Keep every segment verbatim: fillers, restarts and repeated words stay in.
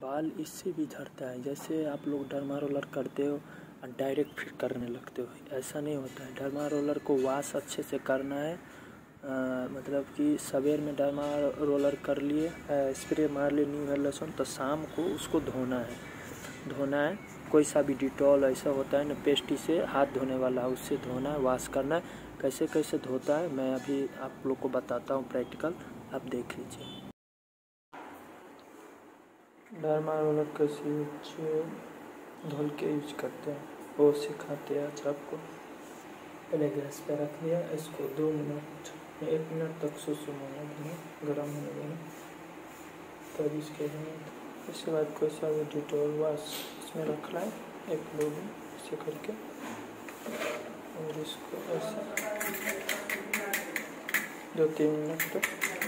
बाल इससे भी झड़ता है। जैसे आप लोग डर्मा रोलर करते हो और डायरेक्ट फिर करने लगते हो, ऐसा नहीं होता है। डर्मा रोलर को वॉश अच्छे से करना है। आ, मतलब कि सवेर में डर्मा रोलर कर लिए, स्प्रे मार लिए न्यू हेयर लहसुन, तो शाम को उसको धोना है धोना है कोई सा भी डिटॉल ऐसा होता है ना, पेस्टी से हाथ धोने वाला, उससे धोना है, वॉश करना है। कैसे कैसे धोता है मैं अभी आप लोग को बताता हूँ प्रैक्टिकल, आप देख लीजिए। डर्मा रोलर कैसे यूज धुल के यूज करते हैं वो सिखाते हैं आज आपको। पहले गैस पे रख लिया, इसको दो मिनट एक मिनट तक सुसुम होने देना, गर्म होने देना, तब इसके बाद इसके बाद कोई सा भी डिटॉल वॉश इसमें रखना है, एक दो दिन ऐसे करके, और इसको ऐसे दो तीन मिनट तक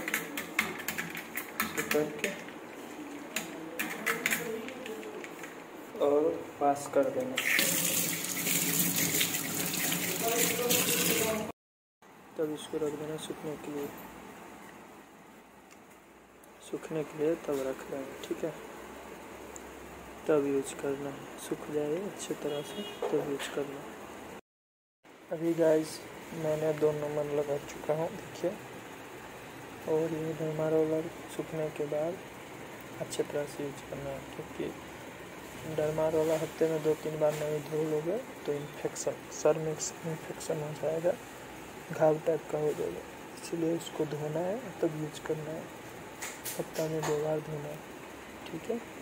ऐसे करके और वॉश कर देना। तब इसको रख देना सूखने के लिए सूखने के लिए तब रख देना, ठीक है। तब यूज करना है, सूख जाए अच्छी तरह से तब यूज करना है। अभी गाइस मैंने दो नंबर लगा चुका हूँ, देखिए। और ये डर्मा रोलर सूखने के बाद अच्छे तरह से यूज करना है, क्योंकि डर्मा रोलर हफ्ते में दो तीन बार नहीं धो लोगे तो इन्फेक्शन सर में इन्फेक्शन हो जाएगा, घाव टाइप का हो जाएगा। इसलिए उसको धोना है तब यूज करना है, हफ्ता में दो बार धोना है, ठीक है।